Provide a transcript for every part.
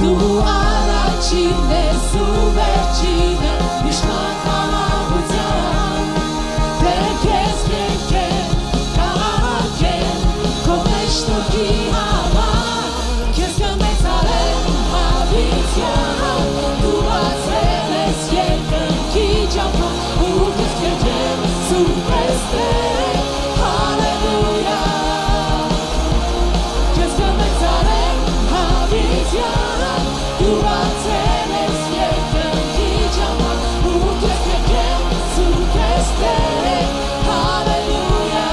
Nu are cine sube cine Mișcata la buzean Perches che Kake Comești chi ama Che mețare Aviția Tu ațeles e Chi geampa Uche che Supeste Aleluia Che mețare Aviția Tu ațeles e Chi geampa Uche che Supeste Aleluia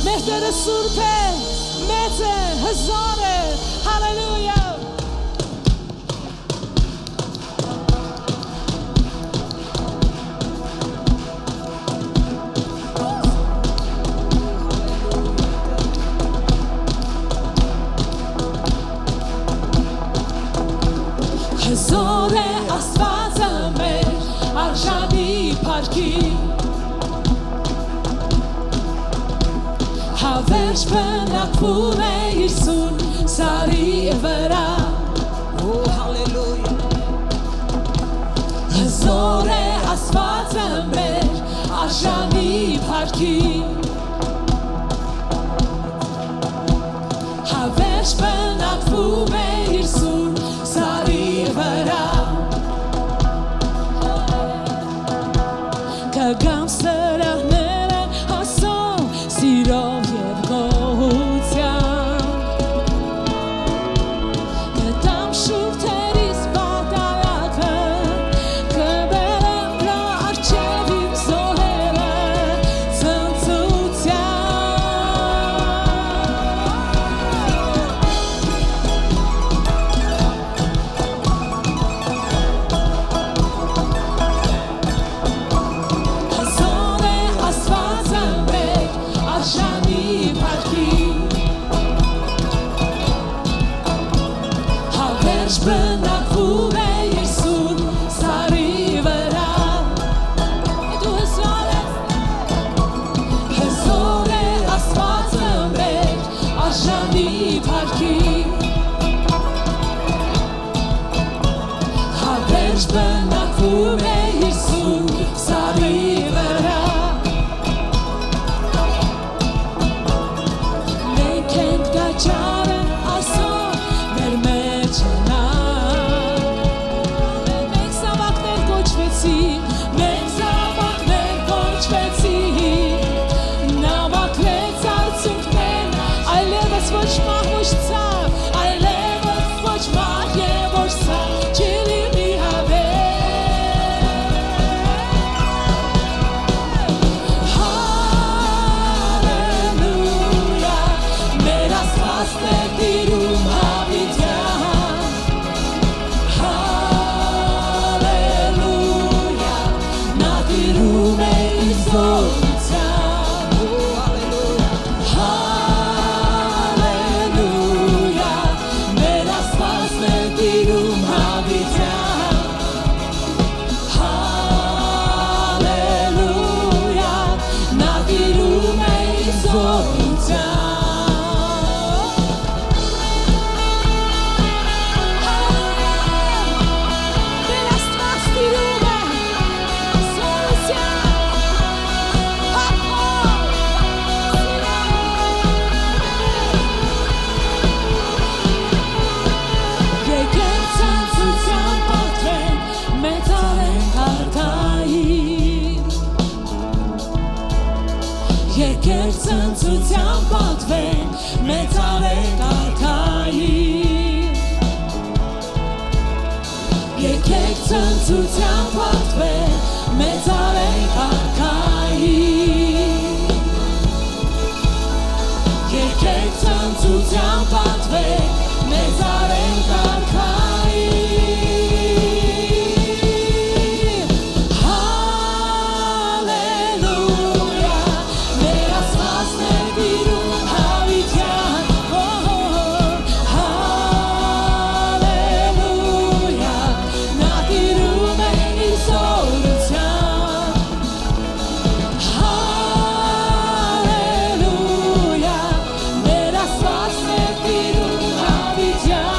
surpe, mete, hezare, hallelujah. Հզոր է Աստվածը մեր արժանի փառքի Հավերժ բնակվում է իր սուրբ սարի վրա Հզոր է Աստվածը մեր արժանի փառքի Հավերժ բնակվում է իր սուրբ սարի վրա Կգամ սրահները հասով սիրով և գոհությամբ Կտամ շուրթերիս պատարակը Կբերեմ նրա առջև իմ զոհերը Հզոր է Աստվածը մեր արժանի փառքի Հավերժ բնակվում է իր սուրբ սարի վրա Հզոր է Աստվածը մեր արժանի փառքի Հավերժ բնակվում է իր սուրբ սարի վրա Մենք ենք տաճարը ասող մեր մեջ նա Մենք զավակներ կոչվեցինք Մենք զավակներ կոչվեցինք Նա մաքրեց արցունքներն այլևս ոչ մահ ոչ ցավ այլևս ոչ մահ և ոչ ցավ չի լինի Հալելույա մեր Աստվածն է տիրում հավիտյան Հալելույա նա տիրում է իր զորությամբ Հալելույա մեր Աստվածն է տիրում հավիտյան Հալելույա նա տիրում է իր զորությամբ Մեր Աստված տիրում է Եկեք ցնծության պատվենք, մեծարենք արքային Եկեք ցնծության պատվենք, մեծարենք արքային Եկեք ցնծության պատվենք, մեծարենք արքային Եկեք ցնծության պատվենք, մեծարենք արքային Հալելույա մեր Աստվածն է տիրում հավիտյան Հալելույա նա տիրում է իր զորությամբ Հալելույա մեր Աստվածն է տիրում հավիտյան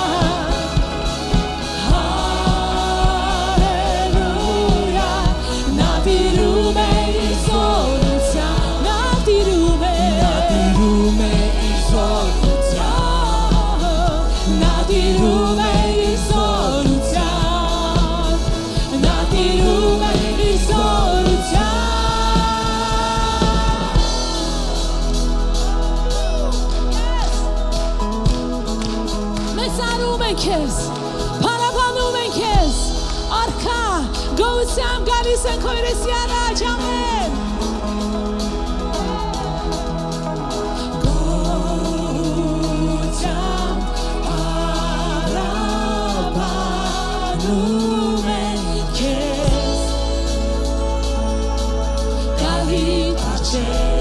Հալելույա նա տիրում է իր զորությամբ Նա տիրում է իր զորությամբ Նա տիրում է իր զորությամբ Նա տիրում է իր զորությամբ Մեծարում ենք քեզ, փառաբանում ենք քեզ, արքա, գոհությամբ գալիս ենք քո երեսի առաջ, ամեն Գոհությամբ փառաբանում ենք քեզ, գալիք առաջ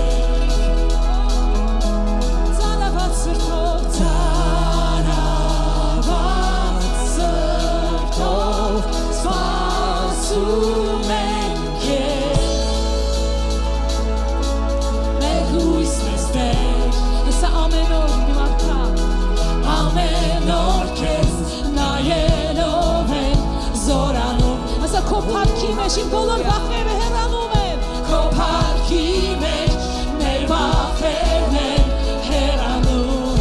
Ծանրված սրտով, ծանրված սրտով Մաշին բոլոր վախերը հեռանում են Քո փառքի մեջ մեր վախերն են հեռանում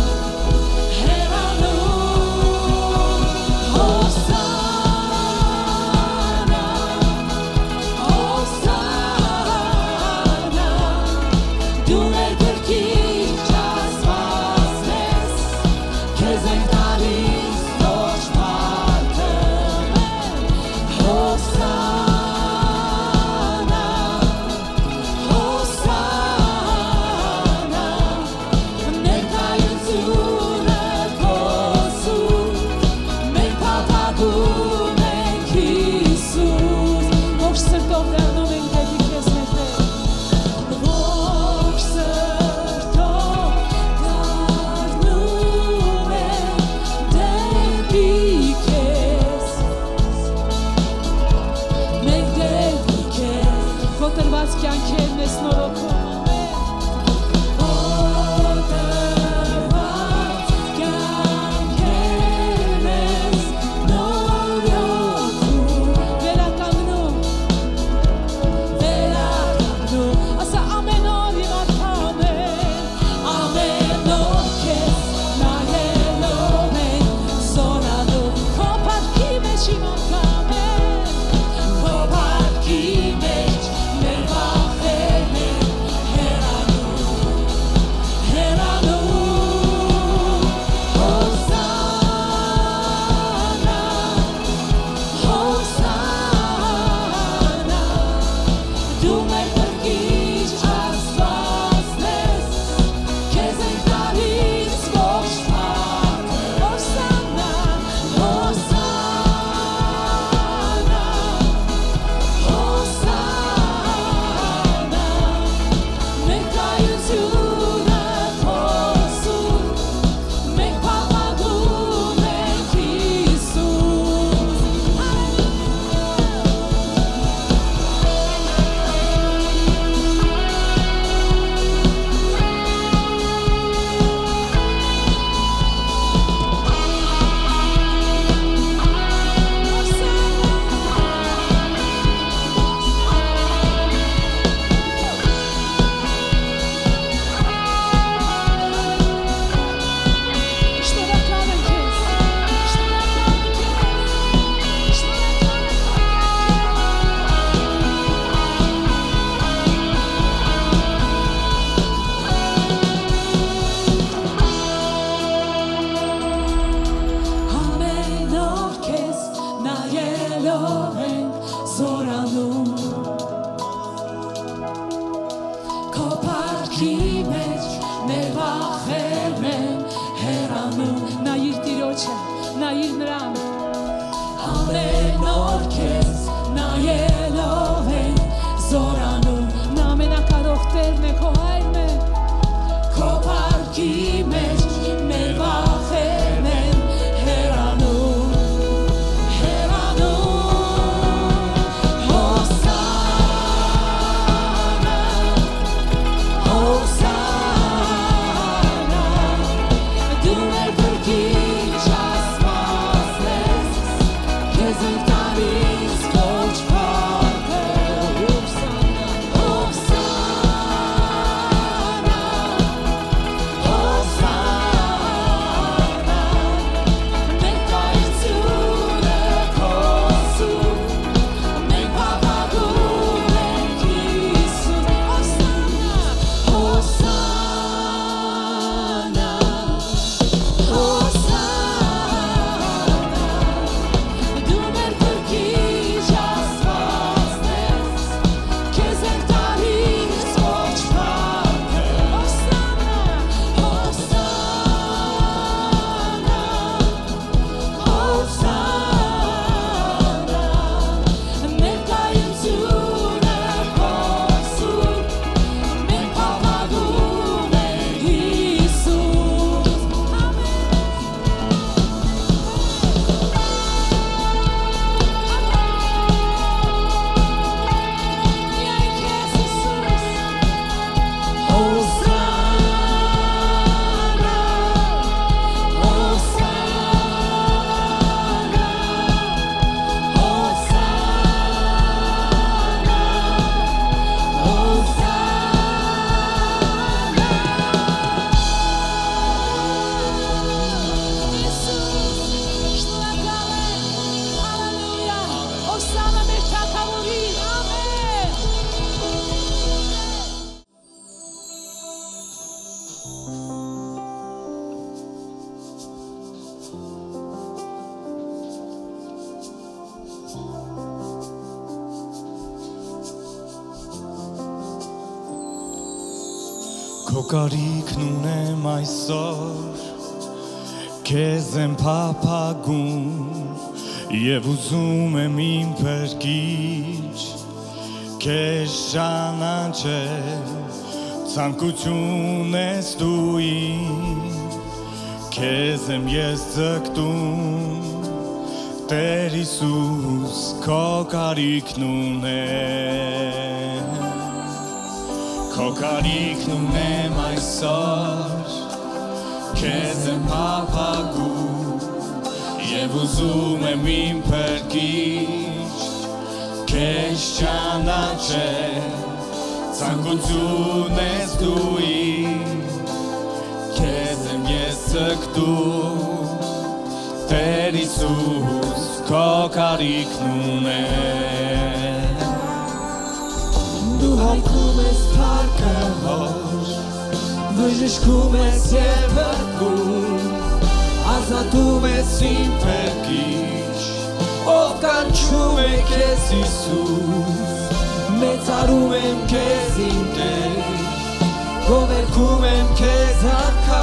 Քո կարիքն ունեմ այսօր, քեզ եմ փափագում եւ ուզում եմ իմ փրկիչ, քեզ ճանաչել, ցանկություն ես դու իմ, քեզ եմ ես ձգտում, Տեր Հիսուս, քո կարիքն ունեմ, քո կարիքն ունեմ այսօր, քեզ եմ փափագում եւ ուզում եմ իմ փրկիչ, քեզ ճանաչել, ցանկություն ես դու իմ, քեզ եմ ես ձգտում, Տեր Հիսուս, քո կարիքն ունեմ, Դու հայտնում ես փառքը հոր, բժշկում ես եւ բրկում, ազատում ես իմ փրկիչ, ով կանչում է քեզ Հիսուս, մեծարում եմ քեզ իմ Տեր, գովերգում եմ քեզ արքա,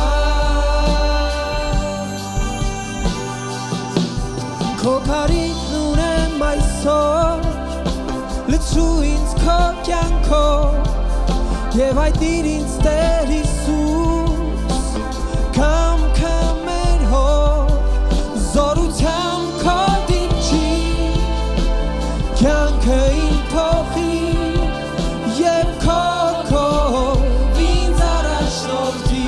Քո կարիքն ունեմ այսօր, լցու ինձ քո կյանքով, եւ հայտնիր ինձ Տեր Հիսուս, կամքը մեր հոր, զորությամբ քո դիպչի, կյանքը իմ փոխի, եւ քո քով ինձ առաջնորդի,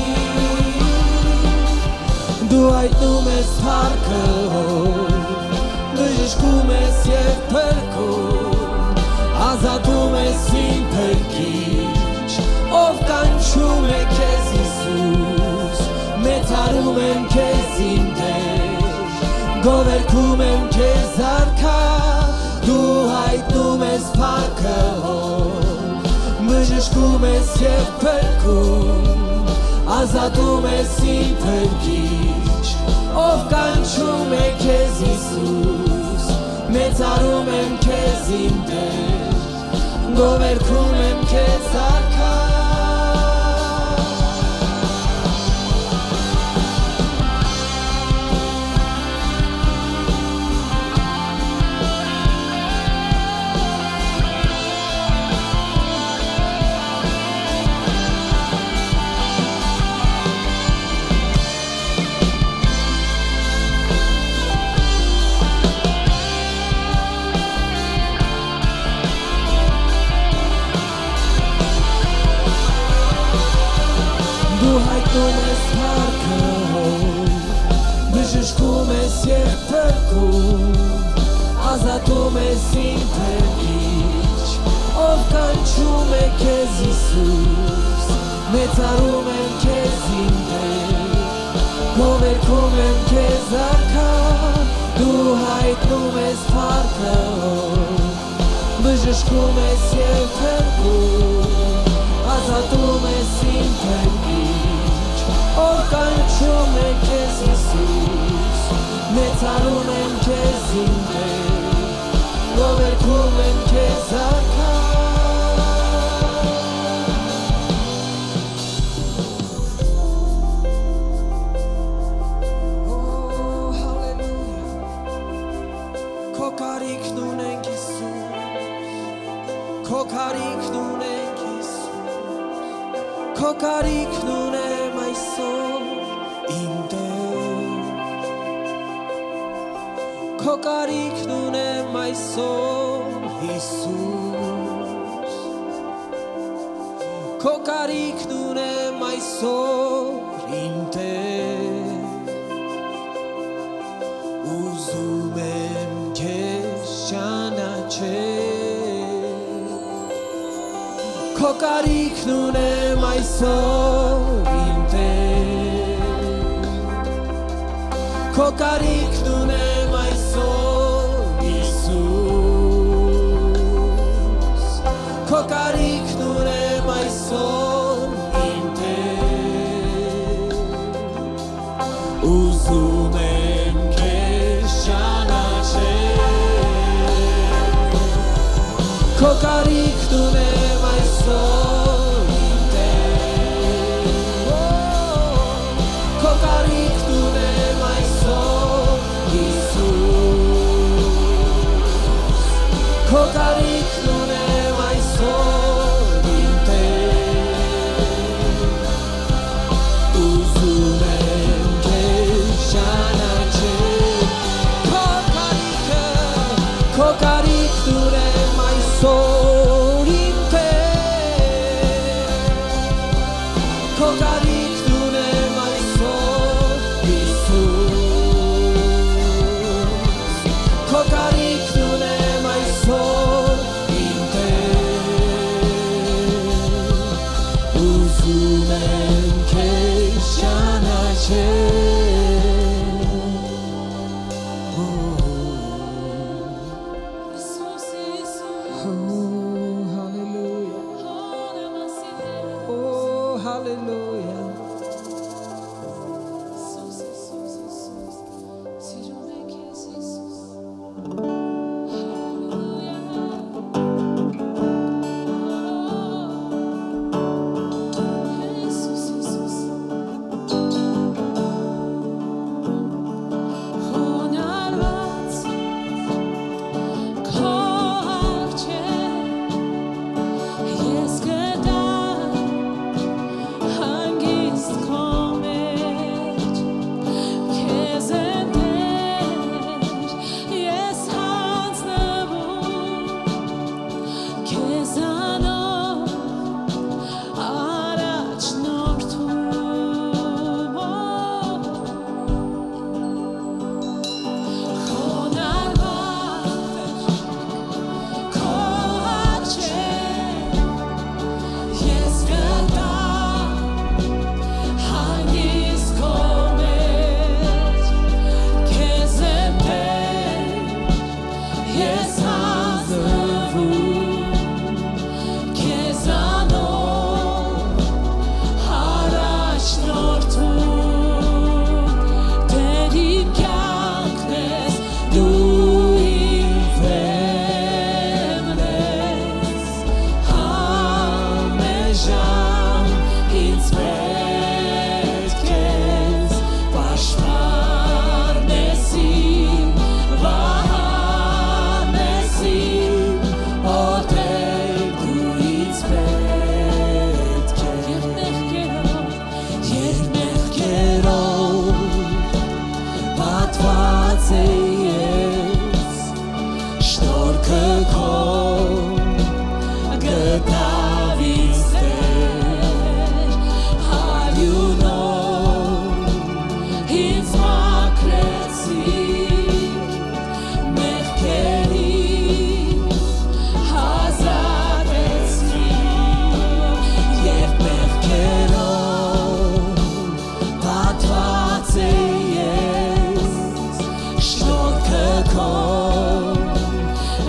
դու հայտնում ես փառքը հոր, բժշկում ես եւ փրկում, ազատում ես իմ փրկիչ, ով կանչում է քեզ Հիսուս, մեծարում եմ քեզ իմ Տեր, գովերգում եմ քեզ արքա, դու հայտնում ես փառքը հոր, բժշկում ես եւ փրկում, ազատում ես իմ փրկիչ, ով կանչում է քեզ Հիսուս, մեծարում եմ քեզ իմ Տեր, գովերգում եմ քեզ արքա, հայտնում ես փառքը հոր, բժշկում ես եւ փրկում, ազատում ես իմ փրկիչ, ով կանչում է քեզ Հիսուս, մեծարում եմ քեզ իմ Տեր, գովերգում եմ քեզ արքա, դու հայտնում ես փառքը հոր, բժշկում ես եւ փրկում, ազատում ես իմ փրկիչ, ով կանչում է քեզ Հիսուս, մեծարում եմ քեզ իմ Տեր, գովերգում եմ քեզ արքա, Քո կարիքն ունենք Հիսուս, քո կարիքն ունենք Քո կարիքն ունեմ այսօր, իմ Տեր, քո կարիքն ունեմ այսօր, Հիսուս, քո կարիքն ունեմ այսօր, իմ Տեր, ուզում եմ քեզ ճանաչել, քո կարիքն ունեմ այսօր, իմ Տեր, քո կարիքն ունեմ այսօր, Հիսուս, քո կարիքն ունեմ այսօր, իմ Տեր, ուզում եմ քեզ ճանաչել, քո կարիքն ունեմ այսօր, իմ Տեր,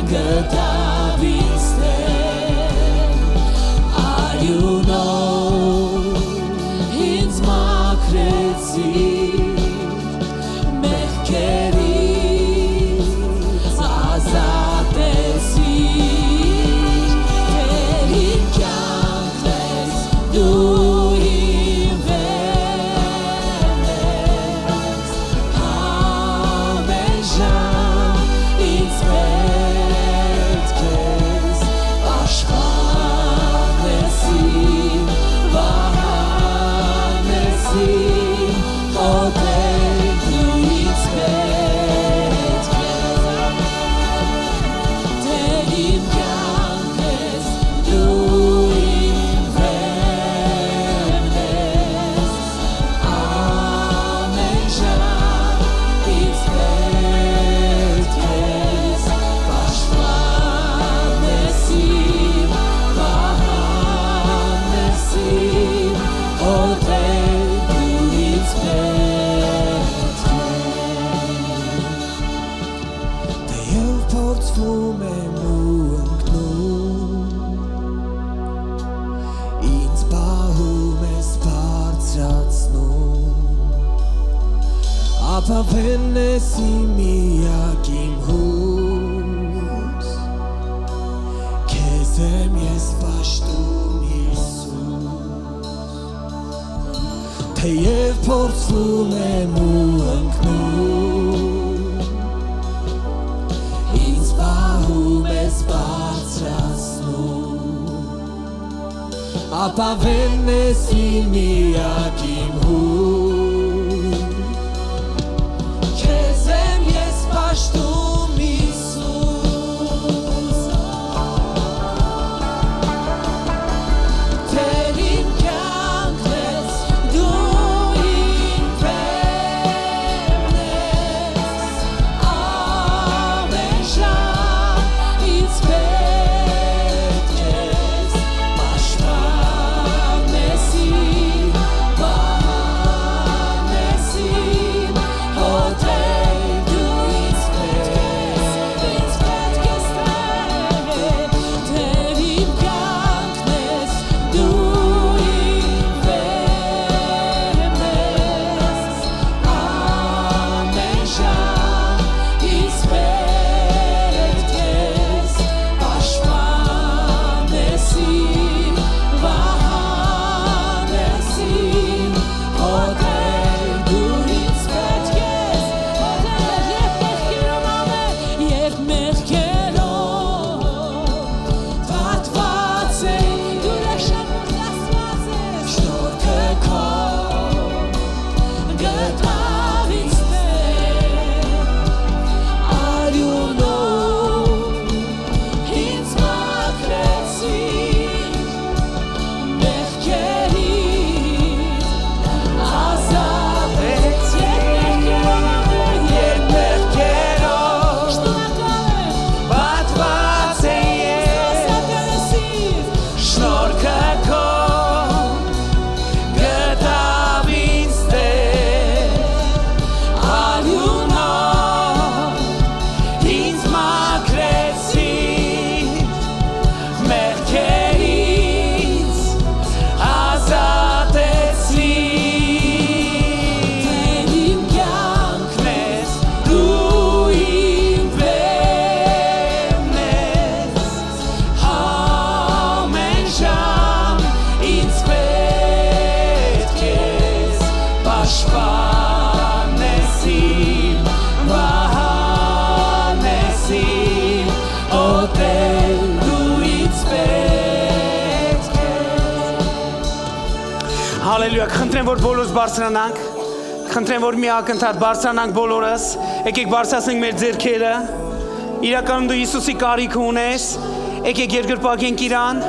Հալելույա, խնդրեմ որ բոլորս բարձրանանք, խնդրեմ որ միակնթադ բարձրանանք բոլորս, եկեք բարձրացնենք մեր ձեռքերը, իրականում դու Հիսուսի կարիքը ունես, եկեք երկրպագենք իրան,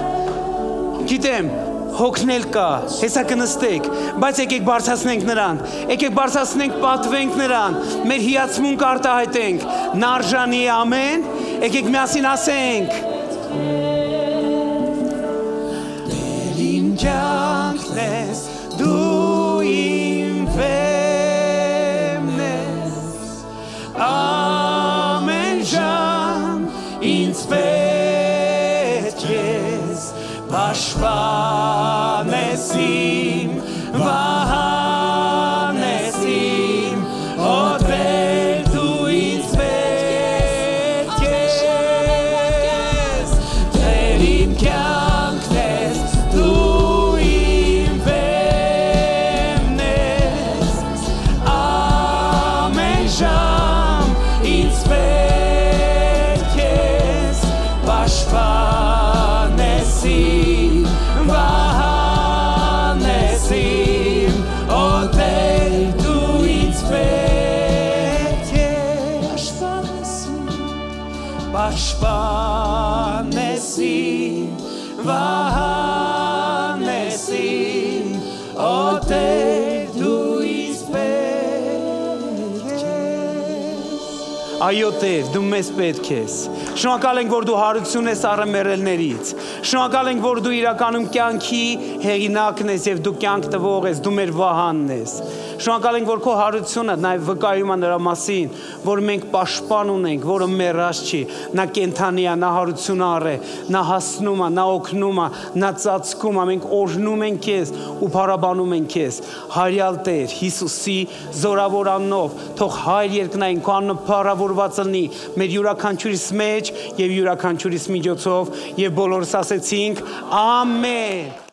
գիտեմ, հոգնել կա, հեսա կնստեք, բայց եկեք բարձրացնենք նրան, եկեք բարձրացնենք պատվենք նրան, մեր հիացմունք արտահայտենք, նա արժանի է ամեն, եկեք միասին ասենք, Կյանքնես դու իմ վեմնես ամեն ժամ ինձ ինձ պետք ես Պաշտպանես իմ վահանես իմ օտեր դու ինձ պետք ես Տեր իմ կյանքն ես դու իմ բեմն ես ամեն ժամ ինձ պետք ես Պաշտպանես իմ վահանես իմ օտեր դու ինձ պետք ես Պաշտպանես իմ վահանես իմ օտեր դու ինձ պետք ես Այո Տեր, դու մեզ պետք ես Շնորհակալ ենք, որ դու հարություն ես առամերելներից Շնորհակալ ենք, որ դու իրականում կյանքի հեղինակն ես եւ դու կյանք տվող ես, դու մեր վահանն ես Շնորհակալ ենք, որ քո հարությունը նաև վկայում է նրա մասին, որ մենք պաշտպան ունենք, որը մեռած չի, նա կենդանի է, նա հարություն առ է, նա հասնում է, նա օգնում է, նա ծածկում է, մենք օրհնում ենք քեզ ու փառաբանում ենք քեզ։ Հարյալ Տեր, Հիսուսի զորավոր անունով, թող հայր երկնային քո անունը փառավորված լինի մեր յուրաքանչյուրիս մեջ եւ յուրաքանչյուրիս միջոցով եւ բոլորս ասեցինք ամեն